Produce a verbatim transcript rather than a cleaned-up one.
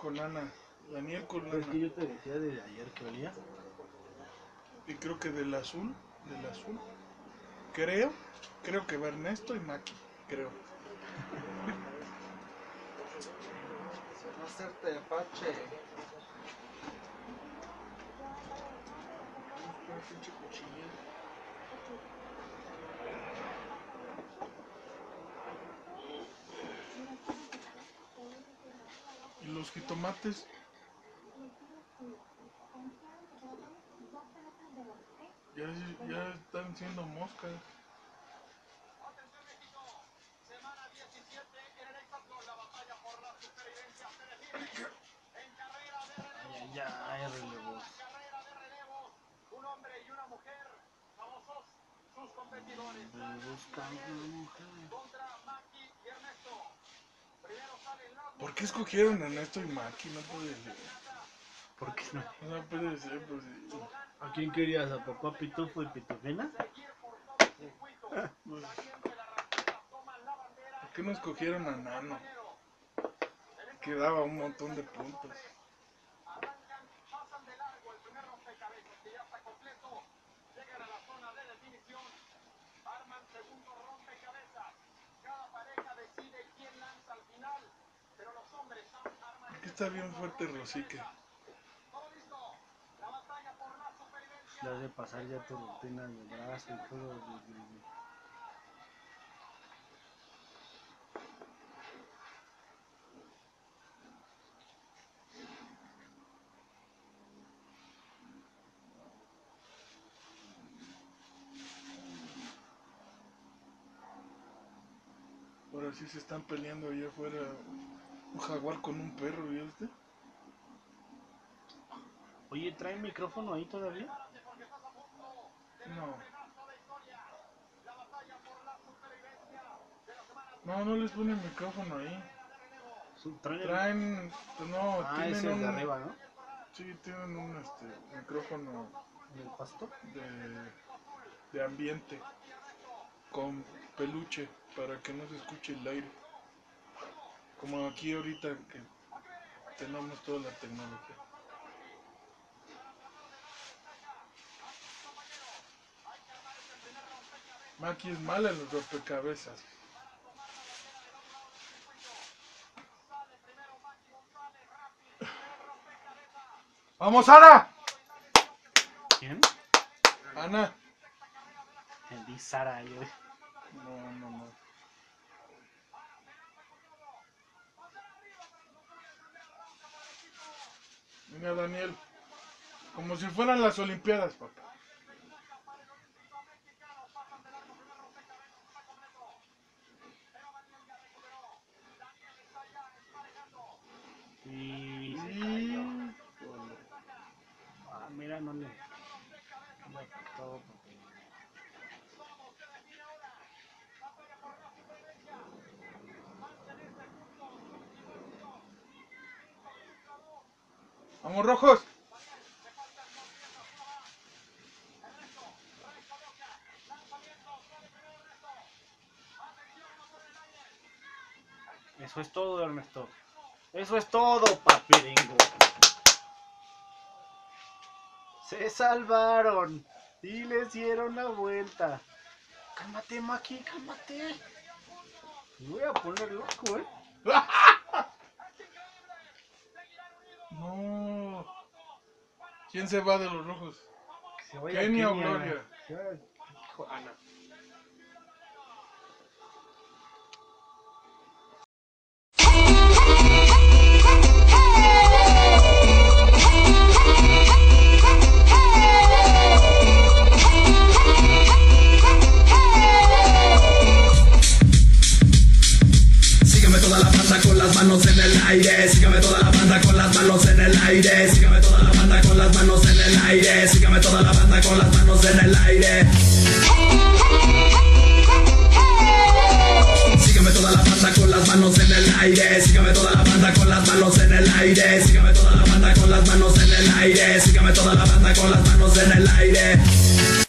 con Ana. Daniel con Ana. Es que yo te decía desde ayer que olía. Y creo que del azul, del azul. Creo, creo que va Ernesto y Maki, creo. Se va a hacer tepache. Un pinche cuchillo. Y los jitomates. Ya, ya están siendo moscas. Ay, ya, hay relevos. Un hombre y una mujer, famosos sus competidores. Buscando una mujer. Contra Maki y Ernesto. Primero salen las ¿Por qué escogieron a Ernesto y Maki? No puede ser. ¿Por qué no? No puede ser, pues. ¿A quién querías? ¿A papá Pitufo y Pitufina? Pues, ¿por qué no escogieron a Nano? Que daba un montón de puntos. arrancan, pasan de largo el primer rompecabezas que ya está completo. Llegan a la zona de definición. Arman segundo rompecabezas. Cada pareja decide quién lanza al final. Pero los hombres arman. Aquí está bien fuerte Rosique. Todo listo. La batalla por la supervivencia. Ya de pasar ya tu rutina de brazo y todo. de- de- de- Ahora sí se están peleando allá afuera. Un jaguar con un perro, ¿viste? Oye, ¿trae micrófono ahí todavía? No. No, no les ponen micrófono ahí. Su- ¿Traen el- Traen, no, Ah, tienen ese es un, de arriba, ¿no? sí, tienen un este, micrófono ¿Del pasto? de, de ambiente con peluche para que no se escuche el aire. Como aquí ahorita que tenemos toda la tecnología. Maki es mala en los rompecabezas. ¡Vamos, Ana! ¿Quién? Ana. Entendí Sara, yo. No, no, no. Venga, Daniel. Como si fueran las Olimpiadas, papá. Y... Y... Ah, mira, no le... No le afectó porque... ¡Vamos, rojos! Eso es todo, Ernesto. Eso es todo, papiringo. Se salvaron y les dieron la vuelta. Cálmate, Maki, cálmate. Me voy a poner loco, ¿eh? No. ¿Quién se va de los rojos? Que se vaya Kenia o Kenia. Gloria. Que vaya- hijo, Ana. Sígueme toda la banda con las manos en el aire. Sígueme toda la banda con las manos en el aire. Sígueme toda la banda con las manos en el aire. Sígueme toda la banda con las manos en el aire. Sígueme toda la banda con las manos en el aire. Sígueme toda la banda con las manos en el aire. Sígueme toda la banda con las manos en el aire. Sígueme toda la banda con las manos en el aire.